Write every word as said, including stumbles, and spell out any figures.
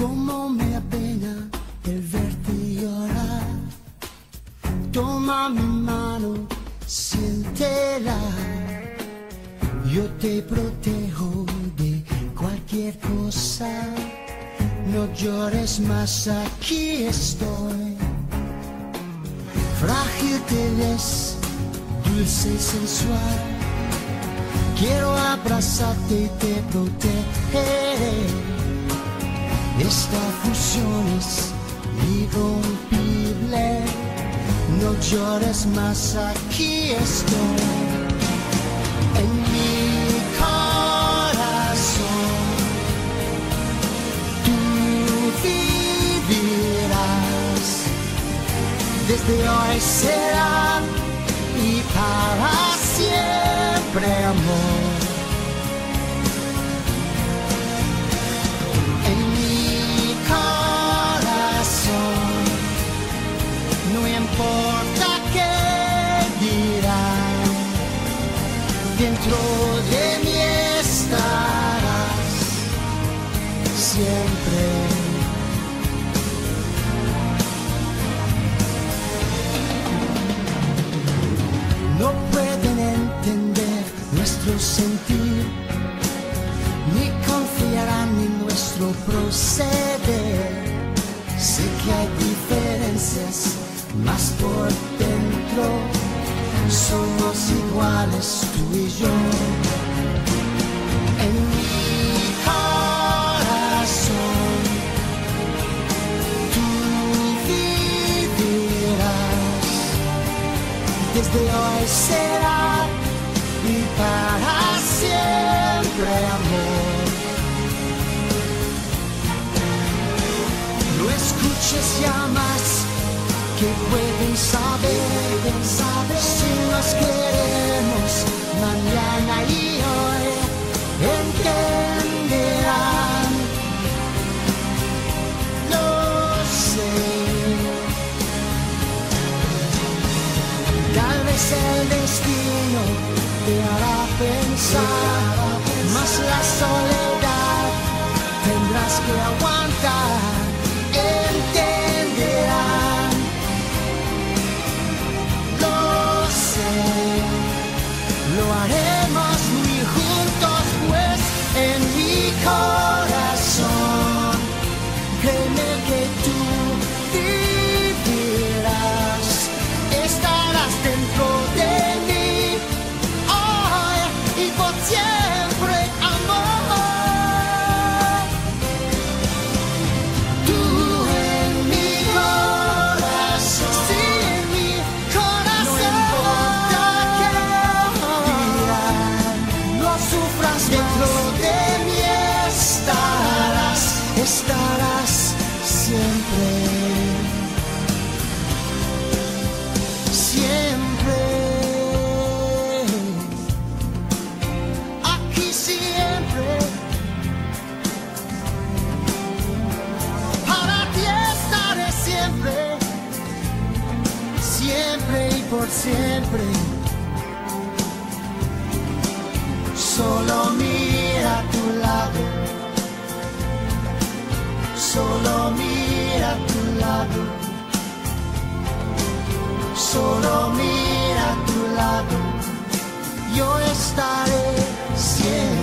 Cómo me apena el verte llorar. Toma mi mano, siéntela. Yo te protejo de cualquier cosa. No llores más, aquí estoy. Frágil te ves, dulce y sensual. Quiero abrazarte y te protegeré. Esta fusión es irrompible. No llores más, aquí estoy. En mi corazón tú vivirás. Desde hoy será y para siempre, amor. En mi corazón no importa qué dirán, dentro de mí estarás siempre. No pueden entender nuestro sentir, ni confiarán en nuestro proceder. Sé que hay diferencias, mas por dentro somos iguales tú y yo. En mi corazón tú vivirás. Desde hoy será y para siempre, amor. No escuches ya más, que pueden saber, saber si nos queremos mañana y hoy. Entenderán, lo sé. Tal vez el destino te hará pensar, mas la soledad tendrás que aguantar. Entenderán, lo sé. Lo haremos muy juntos, pues en mi corazón créeme que tú vivirás. Estarás dentro de mí hoy y por siempre, amor. Tú en mi corazón, sí, en mi corazón. No importa qué dirán, no sufras, dentro de mí estarás, estarás siempre. Siempre, aquí siempre, para ti estaré siempre, siempre y por siempre. Solo mira a tu lado, solo mira a tu lado. Solo mira a tu lado, yo estaré siempre.